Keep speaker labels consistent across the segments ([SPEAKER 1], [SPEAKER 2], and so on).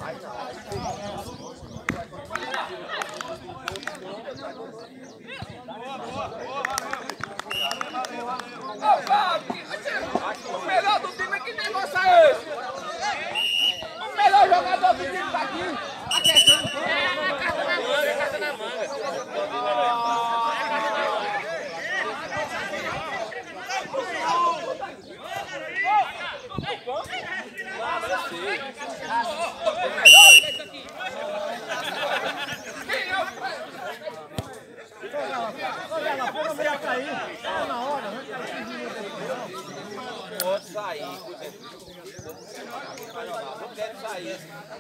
[SPEAKER 1] O melhor do time, que negócio é esse? O melhor jogador do time tá aqui. A questão é carta na manga. Pode sair, não quero sair.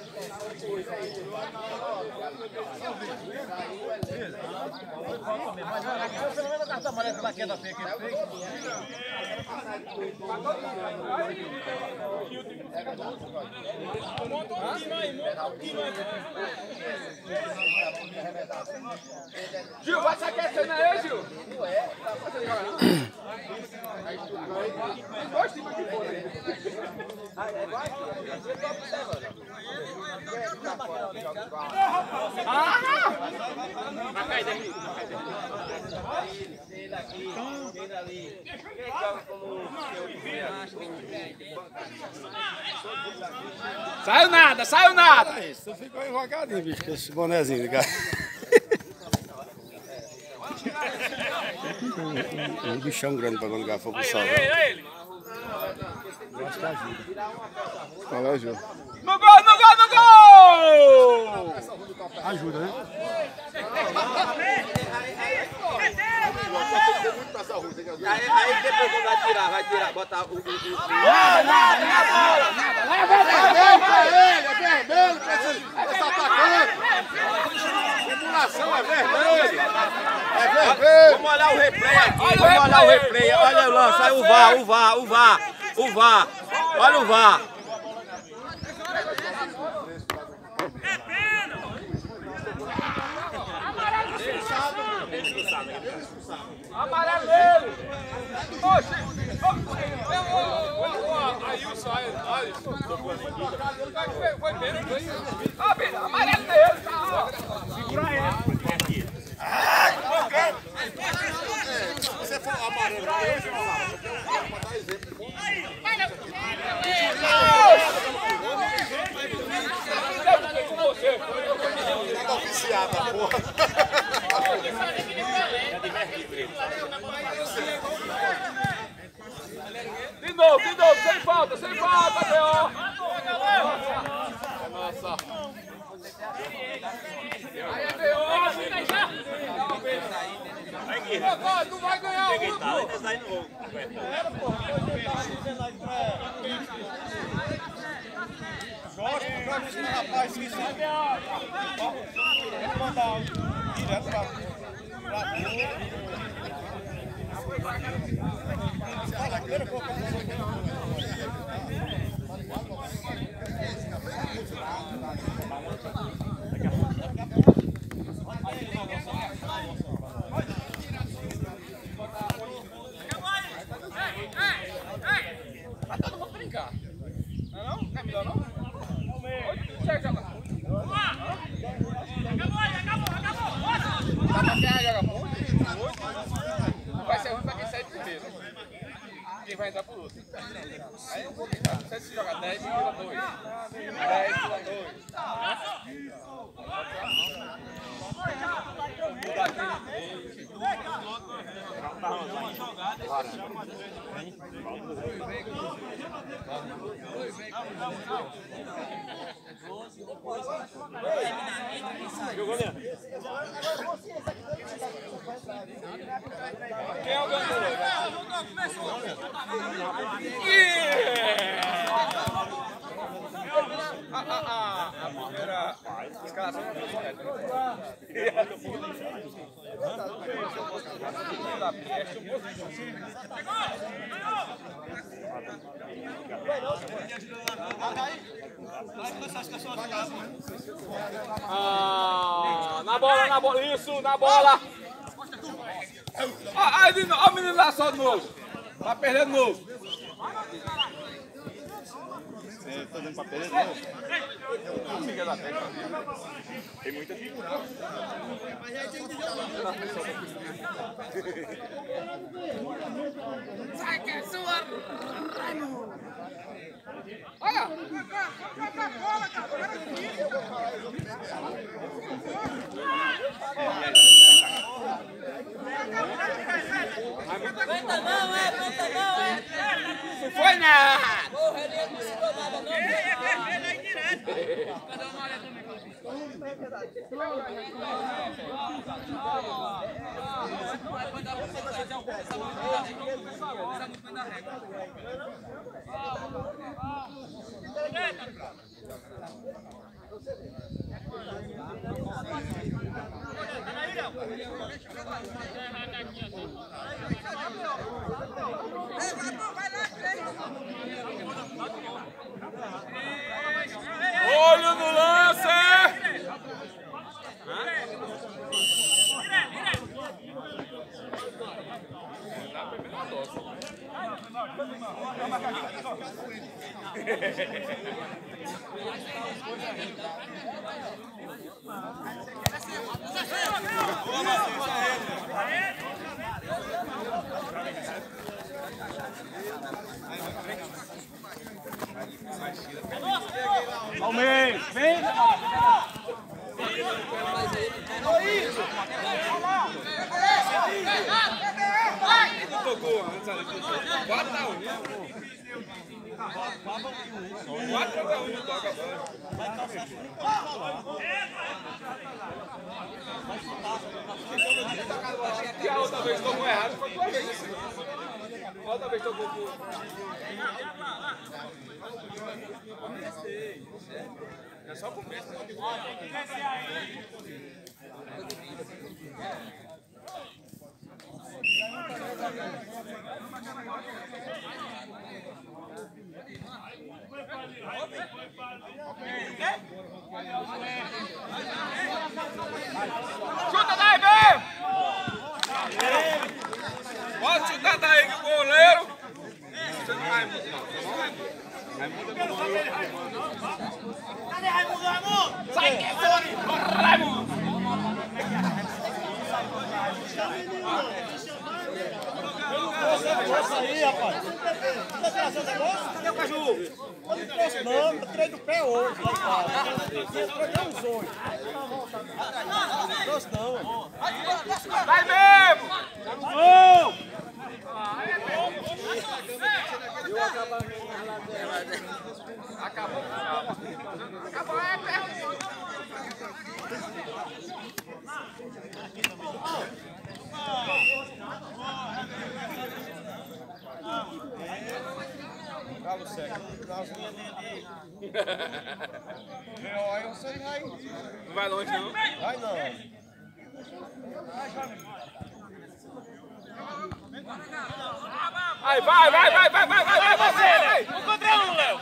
[SPEAKER 2] Pelo menos a carta amarela pela queda feia que ele fez. Monta um time aí, monta um time aí.
[SPEAKER 1] Gil, vai se aquecendo aí, Gil. Tem dois times aqui fora. Vai cair daqui. Quem daqui, quem dali. Quem joga como saiu nada, saiu nada.
[SPEAKER 3] Isso ficou invocadinho, bicho, com esse bonezinho, cara. Um bichão grande pra quando o fogo sol. Eu acho que ajuda. Qual ajuda?
[SPEAKER 1] No gol, no gol, no gol!
[SPEAKER 3] Ajuda, né?
[SPEAKER 1] Aí depois quando vai tirar, botar o...
[SPEAKER 3] Nada! É vermelho, esse atacante! Simulação é vermelho! É vermelho!
[SPEAKER 1] Vamos olhar o replay aqui, vamos olhar o replay. Olha o lance, aí o VAR. Olha o VAR. Amarelo nele! Aí o sai, foi bem. Amarelo nele! Segura ele!
[SPEAKER 3] Se for amarelo, vou dar exemplo. Tá oficiada, porra.
[SPEAKER 1] De novo, sem falta, B.O. Nossa. Aí é B.O. Tu vai ganhar o gol.
[SPEAKER 3] Gosto desse rapaz que sabe. Vou mandar direto pra
[SPEAKER 1] Vai ser ruim pra quem sai primeiro. Quem vai entrar pro outro. Aí eu vou tentar. Se você jogar 10, vira 2. 10, vira 2.
[SPEAKER 2] Jogou, né?
[SPEAKER 1] Quem é o ganhador? A primeira escalação não foi correta. Na bola, isso, na bola. Olha o menino lá só de novo. Vai perder de novo.
[SPEAKER 3] Você tá dando pra perder de novo? Tem muita figura.
[SPEAKER 1] Sai que é sua! Olha!
[SPEAKER 4] Aguenta não, aguenta não,
[SPEAKER 1] Não foi nada!
[SPEAKER 4] Porra, ele não ensinou nada não.
[SPEAKER 1] Ele aí direto! Cadê uma olhada também?
[SPEAKER 3] Olho no lance! Palmeiras, vem! Não tocou antes ali. 4-1. 4-1 não toca a bola. E a outra vez tocou errado, foi 2 vezes. A outra vez tocou por... É só por mês. Tem que descer aí.
[SPEAKER 1] Chuta daí, velho!
[SPEAKER 3] Pode chutar daí que o goleiro. Você não vai muito, não.
[SPEAKER 1] Cadê Raimundo? Raimundo! Sai que é sua! Raimundo!
[SPEAKER 2] Nossa aí, rapaz. Você trouxe esse negócio? Cadê o caju? Eu não trouxe não, eu tirei do pé hoje lá em casa. Eu trouxe uns 8. Não trouxe não.
[SPEAKER 1] Vai mesmo!
[SPEAKER 2] Vamos!
[SPEAKER 1] Acabou. Acabou, é perto.
[SPEAKER 2] Galo seco. Aí você vai.
[SPEAKER 3] Não vai longe, não.
[SPEAKER 2] Vai não.
[SPEAKER 3] Aí, vai, você!
[SPEAKER 1] Um contra um, Léo!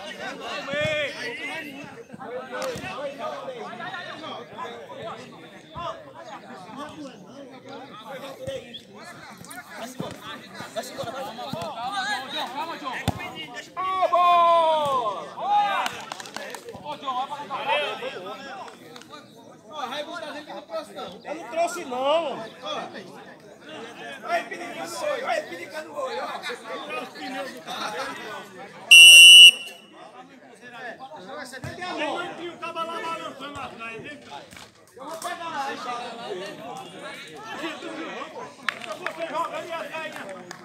[SPEAKER 1] Calma, João.
[SPEAKER 3] Ô, bola!
[SPEAKER 1] Ô, João, vai pra
[SPEAKER 2] Eu não trouxe não.
[SPEAKER 1] Olha ele pinicando o olho, olha ele pinicando o olho.
[SPEAKER 2] Tem um cabo lá balançando atrás, hein? Eu vou pegar você joga ali atrás.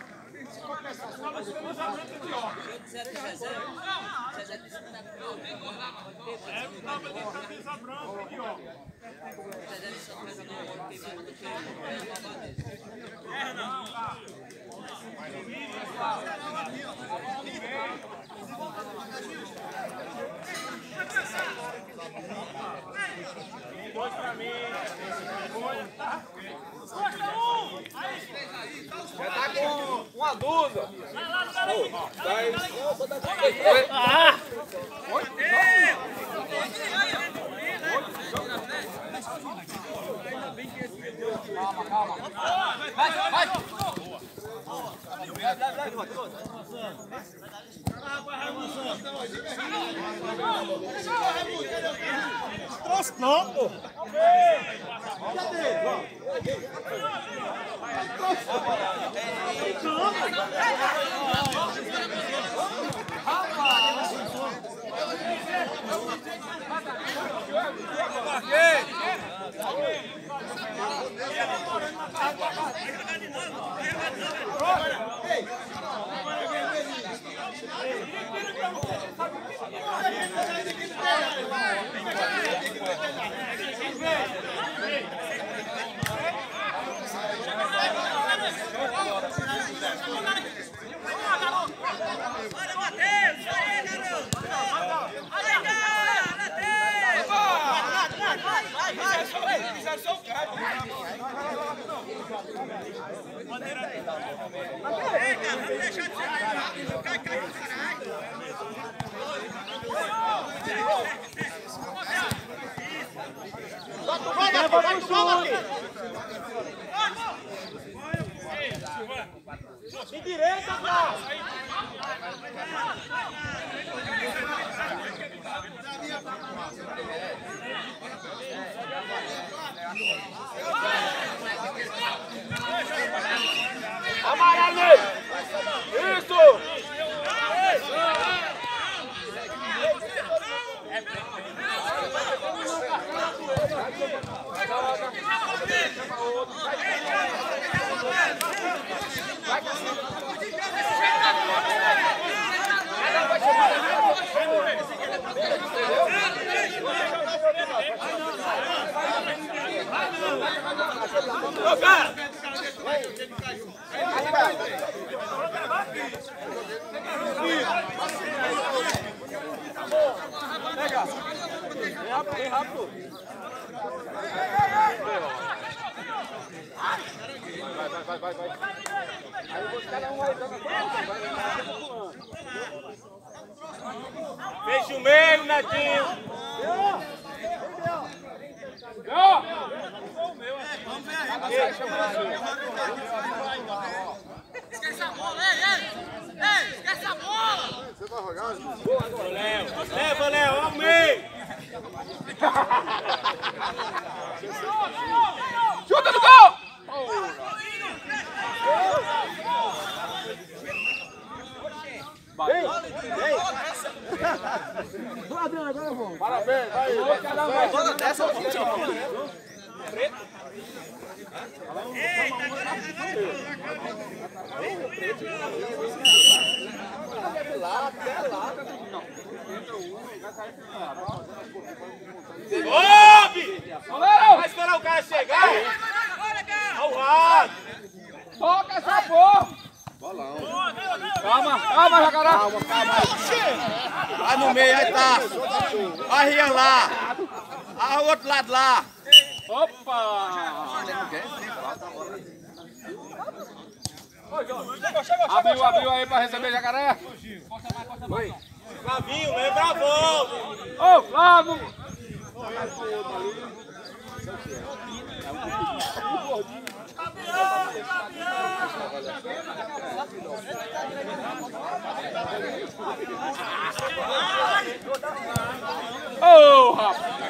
[SPEAKER 3] Já tá com uma dúzia.
[SPEAKER 1] Vai!
[SPEAKER 2] não, pô.
[SPEAKER 3] De direita, cara!
[SPEAKER 1] Amarelo! Isso! Bem rápido. Vai. Aí cada um vai dando.
[SPEAKER 3] Fecha o meio, Netinho.
[SPEAKER 4] Esquece a bola, ei, esquece a bola!
[SPEAKER 5] Você vai rogar?
[SPEAKER 3] Leva, Léo, ao meio.
[SPEAKER 1] Chuta no gol!
[SPEAKER 5] Parabéns, vai.
[SPEAKER 2] Bola dessa,
[SPEAKER 3] Vai esperar o cara chegar. Ao lado.
[SPEAKER 1] Toca essa porra! Calma, Jacaré!
[SPEAKER 2] Vai no meio, aí tá. Vai Rian lá. Aí o outro lado lá.
[SPEAKER 1] Opa! Abriu aí pra receber Jacaré.
[SPEAKER 3] Flavinho, lembra a volta.
[SPEAKER 1] Ô, Flávio! Ô, rapaz!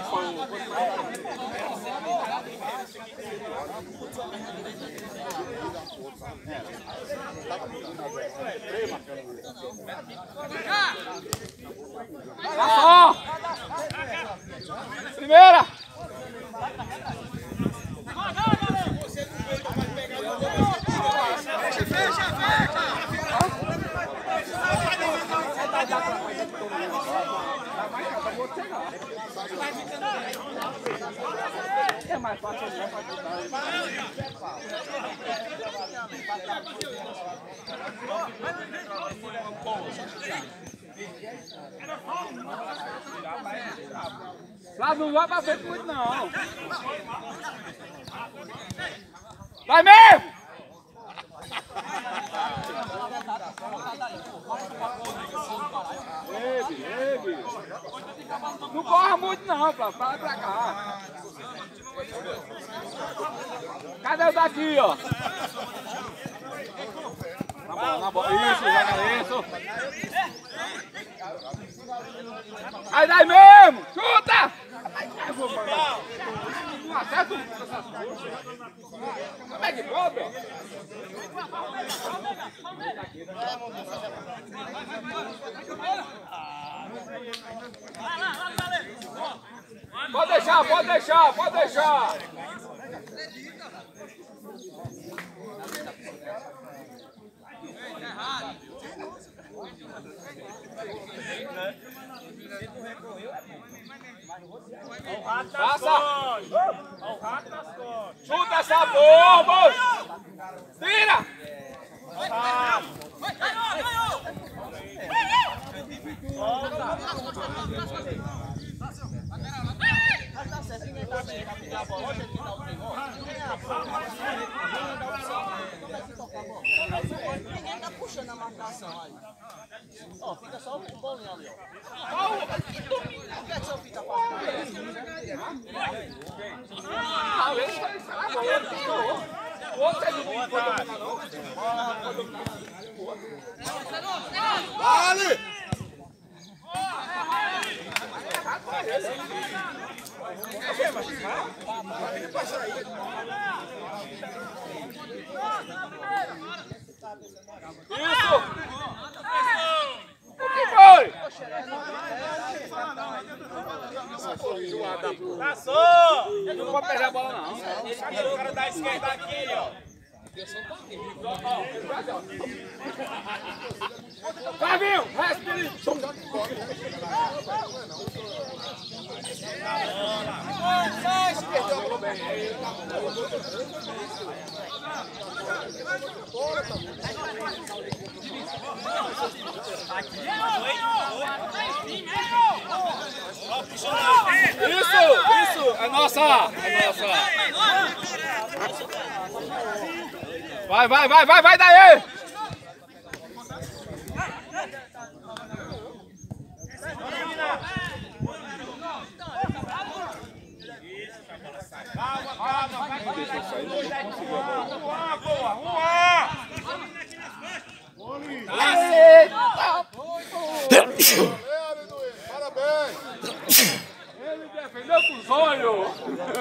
[SPEAKER 1] Só! Primeira! É mais fácil lá não vai pra frente muito não. Vai mesmo! Não corra muito não, pra lá e pra cá. Cadê o daqui, ó? Na bola, isso, joga isso. Aí daí mesmo, chuta! Pode deixar, pode deixar, pode deixar.
[SPEAKER 3] Olha o rato nas costas. Olha o rato nas costas.
[SPEAKER 1] Chuta essa bomba. Tira.
[SPEAKER 2] Tá certo, ninguém tá bem, tá pedindo a bola. Hoje aqui tá o treinador. Ninguém tá puxando a marcação aí. Ó, fica só o bolinho ali, ó. O que é que seu filho tá fazendo?
[SPEAKER 3] Vale!
[SPEAKER 1] Isso! O que foi?
[SPEAKER 3] Passou!
[SPEAKER 1] Não pode perder a bola, não.
[SPEAKER 3] O cara da esquerda aqui, ó.
[SPEAKER 1] Flavinho, respire. Isso, é nossa, é nossa. Vai daí!
[SPEAKER 3] Calma, vai
[SPEAKER 1] Parabéns! Ele defendeu com os olhos!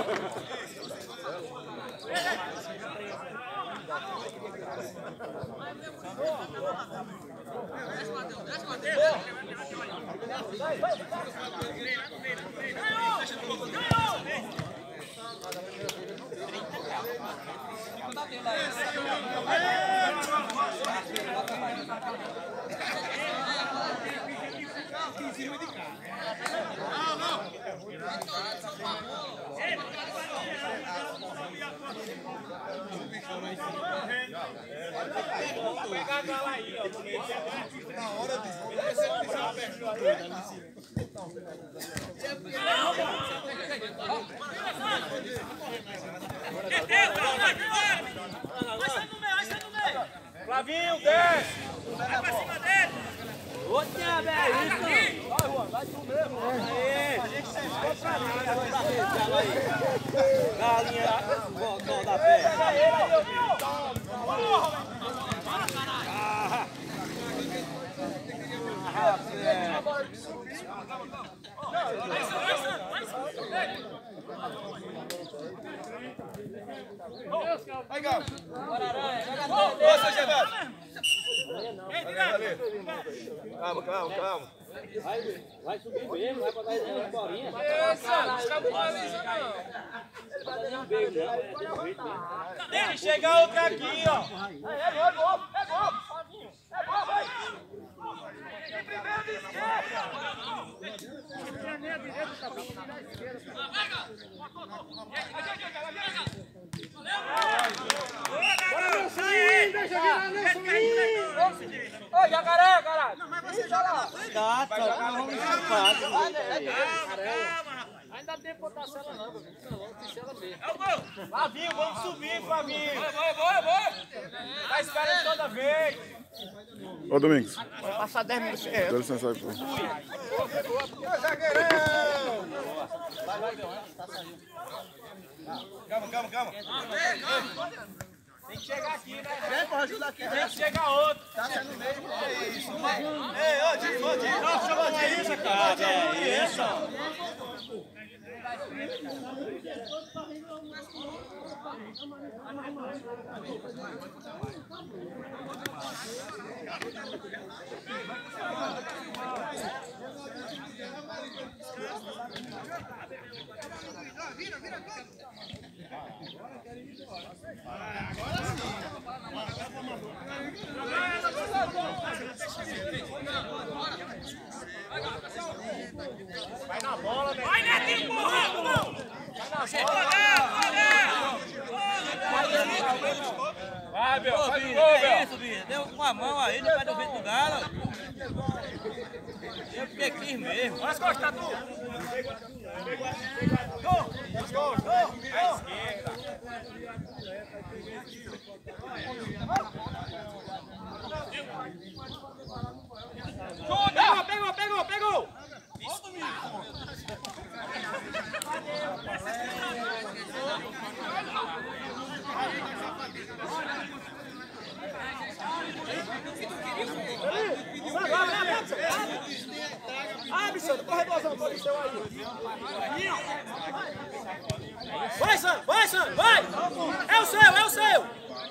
[SPEAKER 3] Flavinho, desce!
[SPEAKER 4] Vai pra cima dele!
[SPEAKER 2] Ô, Tiago, é isso? Vai, Juan, vai tu mesmo. Aê! Galinha, nó da pé.
[SPEAKER 3] Vai, Gal! Calma.
[SPEAKER 2] Vai subir mesmo, vai botar ele na bolinha.
[SPEAKER 3] Chega outra aqui, ó.
[SPEAKER 1] É gol! Vai! Primeiro de Ô, jacaré, caralho! Não, mas você joga lá!
[SPEAKER 2] Tá, vamos chupar.
[SPEAKER 1] Ainda tem pra botar cela não, meu filho. Não, tem cela mesmo.
[SPEAKER 3] É o gol! Flavinho, vamos subir, Flavinho!
[SPEAKER 1] Vai!
[SPEAKER 3] Tá esperando toda vez!
[SPEAKER 5] Ô, Domingos,
[SPEAKER 2] Passar 10 minutos.
[SPEAKER 5] dá licença aí, pô.
[SPEAKER 3] Calma. Tem que chegar aqui, né?
[SPEAKER 2] Vem, pô, ajuda aqui.
[SPEAKER 3] Tem que chegar outro!
[SPEAKER 2] Tá sendo meio. É isso.
[SPEAKER 3] Ei, ô, Dino! Não, chama de isso, cara! É isso! Vai na bola, velho.
[SPEAKER 4] Vai, Netinho, porra! Vai na bola!
[SPEAKER 1] Vai, Bel, faz o
[SPEAKER 6] Bia,
[SPEAKER 1] gol,
[SPEAKER 6] é
[SPEAKER 1] Bel.
[SPEAKER 6] isso, Bia. Deu uma mão aí no pé do vento do Galo. Eu fiquei aqui mesmo.
[SPEAKER 3] Olha as costas, Tatu. Pegou! Abre, Sandro, corredorzão, todo o seu aí. Vai, Sandro, vai! É o seu!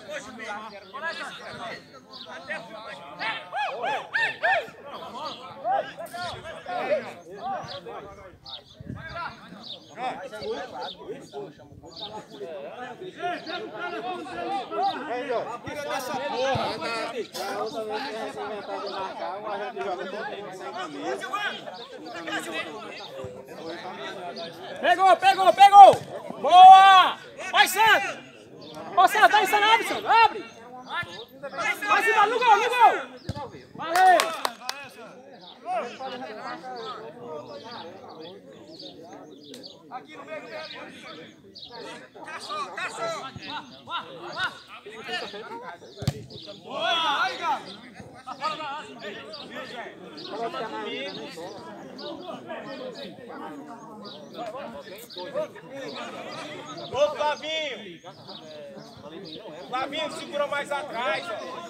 [SPEAKER 3] Pegou! Boa! Vai, Sandro! Ô, Sandro, dá isso, abre, Sandro, abre! Vai, Sandro, no gol! Valeu! Aqui no meio. Tá só! Boa! Aí, Galo! Ô, Flavinho! Flavinho, segura mais atrás, ó.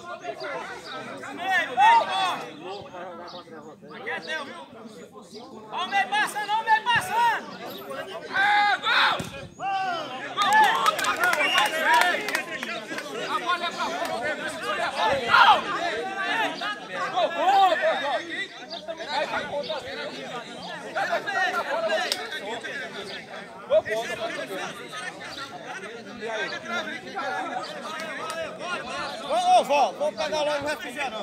[SPEAKER 4] Aqui é teu, viu? Ó o meio passando! Gol!
[SPEAKER 1] A bola é pra fora.
[SPEAKER 3] Ô, vó, vou pegar logo o refrigerante.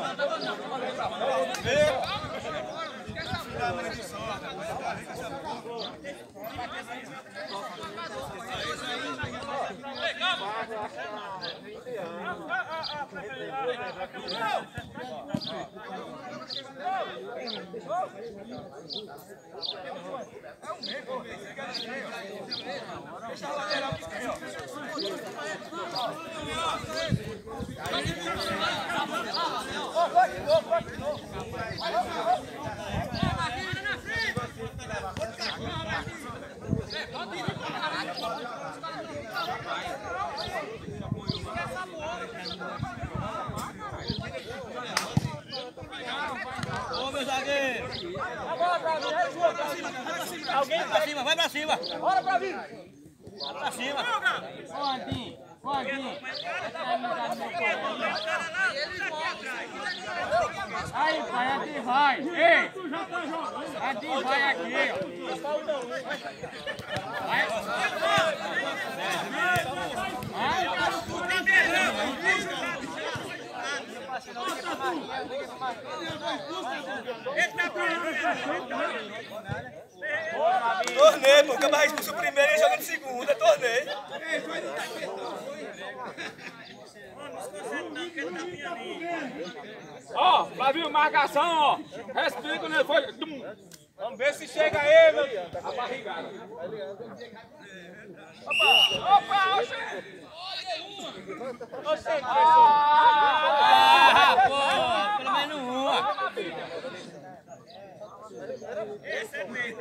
[SPEAKER 6] Ô, meu zagueiro.
[SPEAKER 4] Alguém
[SPEAKER 6] Vai pra cima, vai pra cima.
[SPEAKER 4] Bora pra vir!
[SPEAKER 6] Vai pra cima.
[SPEAKER 1] Aí, pai, Adinho vai. Ei! Adinho vai aqui, ó. Vai.
[SPEAKER 3] Torneio, pô, acaba expulso o primeiro e joga de segunda, é torneio.
[SPEAKER 1] Ó, Flavinho, marcação, ó. Respeito, né? Foi.
[SPEAKER 3] Vamos ver se chega aí, meu Deus.
[SPEAKER 1] A barrigada.
[SPEAKER 4] Opa!
[SPEAKER 6] Pô, pelo menos uma.
[SPEAKER 4] Esse é medo.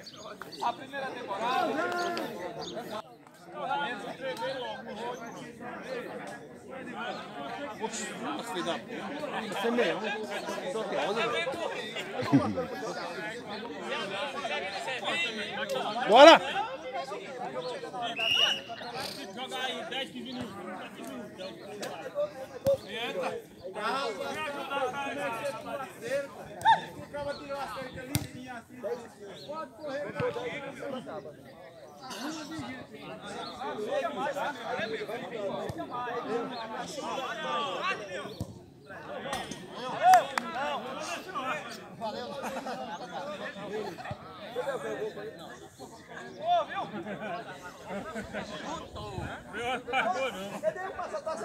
[SPEAKER 1] A primeira temporada.
[SPEAKER 3] Bora!
[SPEAKER 6] Jogar aí 10, 15 minutos.
[SPEAKER 2] Cadê o passaporte?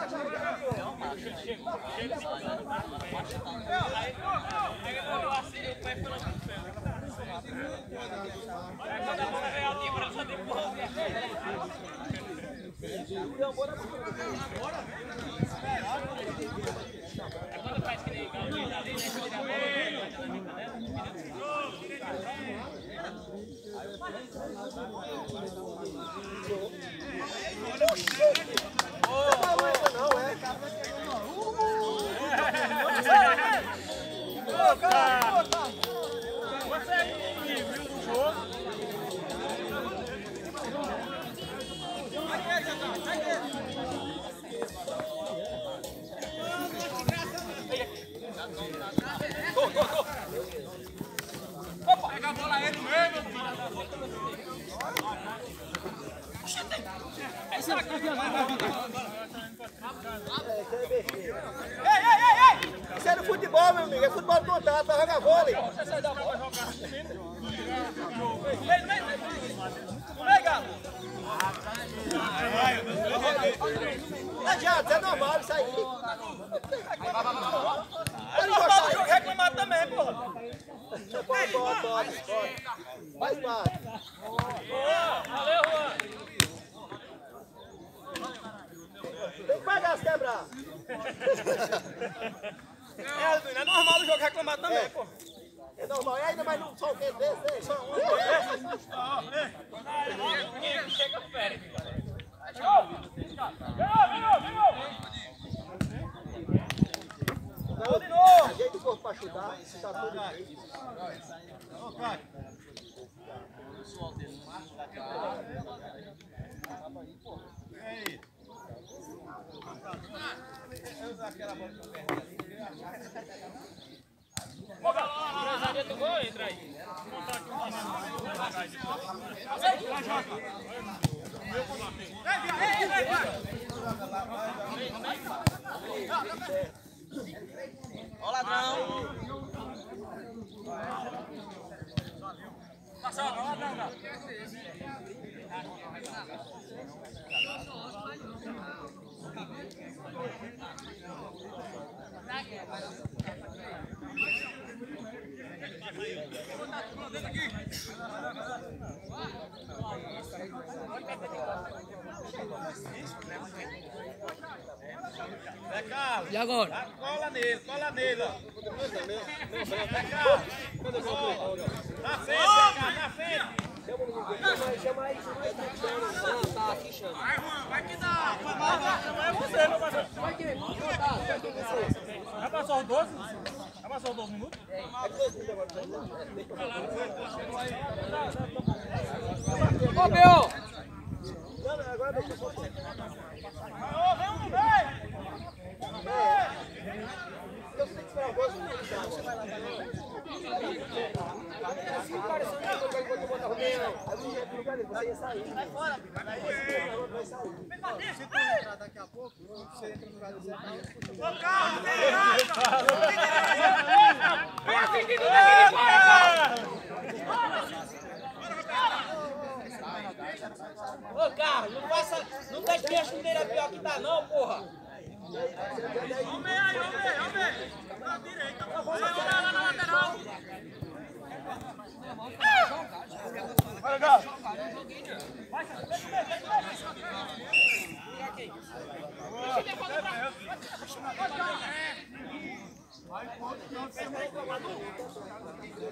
[SPEAKER 1] Pega a bola aí no meio,
[SPEAKER 2] Ei! Isso é no futebol, meu amigo. É futebol de contato, vai jogar vôlei.
[SPEAKER 1] Vem, Galo.
[SPEAKER 2] Não adianta, é normal isso aí.
[SPEAKER 1] É normal o jogo reclamado também, porra.
[SPEAKER 2] Pode. Faz parte.
[SPEAKER 1] Valeu, Juan.
[SPEAKER 2] Tem que pagar se quebrar.
[SPEAKER 1] É normal o jogo reclamado também, porra.
[SPEAKER 2] É normal. E ainda mais num sol quente desse, só um.
[SPEAKER 1] Chega perto.
[SPEAKER 2] Ajeita o corpo pra chutar, tá tudo bem.
[SPEAKER 1] Do gol, entra aí.
[SPEAKER 6] Ó, ladrão.
[SPEAKER 1] Passa, ó, ladrão.
[SPEAKER 6] Zé Carlos.
[SPEAKER 3] E agora?
[SPEAKER 6] Cola nele, ó. Zé Carlos. Na frente, Zé Carlos, na frente.
[SPEAKER 2] Chama aí. Tá, aqui chama.
[SPEAKER 1] Vai, Juan, vai que dá.
[SPEAKER 6] É você, meu parceiro.
[SPEAKER 2] Vai que botar.
[SPEAKER 6] Já passou os 12? Já passou os 12 minutos?
[SPEAKER 3] Ô, meu!
[SPEAKER 2] Não, agora deixa eu botar. Eu tenho que esperar o gol. Se o cara só botar o meio, você ia sair. Vai fora. Vai sair. Se tu entrar daqui a pouco, você entra no lugar do Zé.
[SPEAKER 1] Ô, Carlos, vem assistindo daqui fora.
[SPEAKER 3] Ô, Carlos, não deixa que a chuteira pior que tá não, porra!
[SPEAKER 1] Homem aí, homem. Na direita, por favor. Lá na lateral.
[SPEAKER 6] Vai, Galo.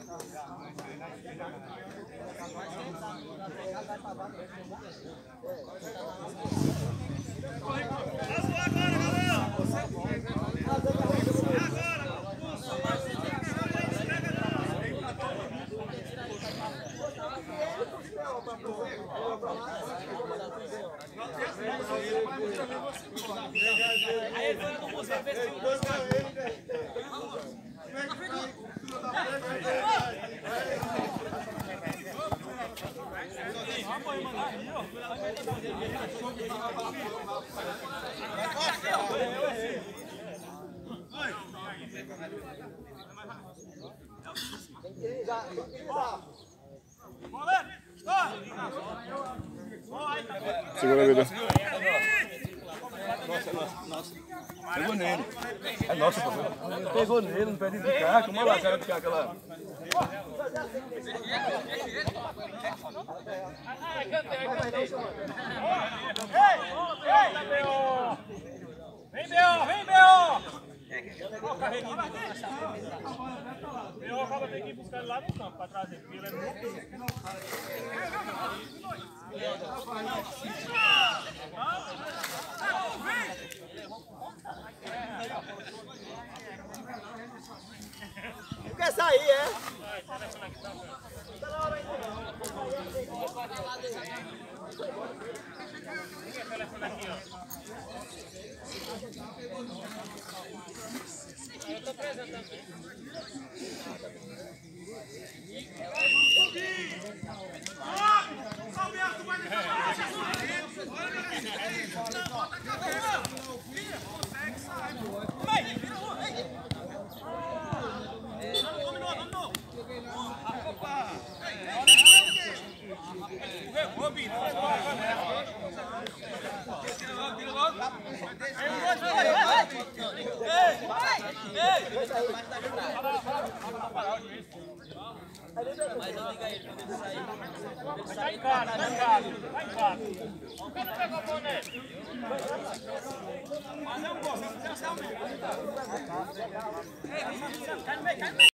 [SPEAKER 5] Segura a vida.
[SPEAKER 6] Pegou nele. É nossa, professor. Pegou nele, não pede de cá. Como lá, cara de cá, aquela.
[SPEAKER 3] Vem, B.O., vem, B.O. Ó, carreirinha. B.O. acaba tendo que ir buscar ele lá no campo pra trazer, porque ele é muito.
[SPEAKER 2] Não quer sair, é?
[SPEAKER 3] Eu tô presente também. Tá em casa, tá em casa. Por que não pegou a boné? Mas é um gol, você não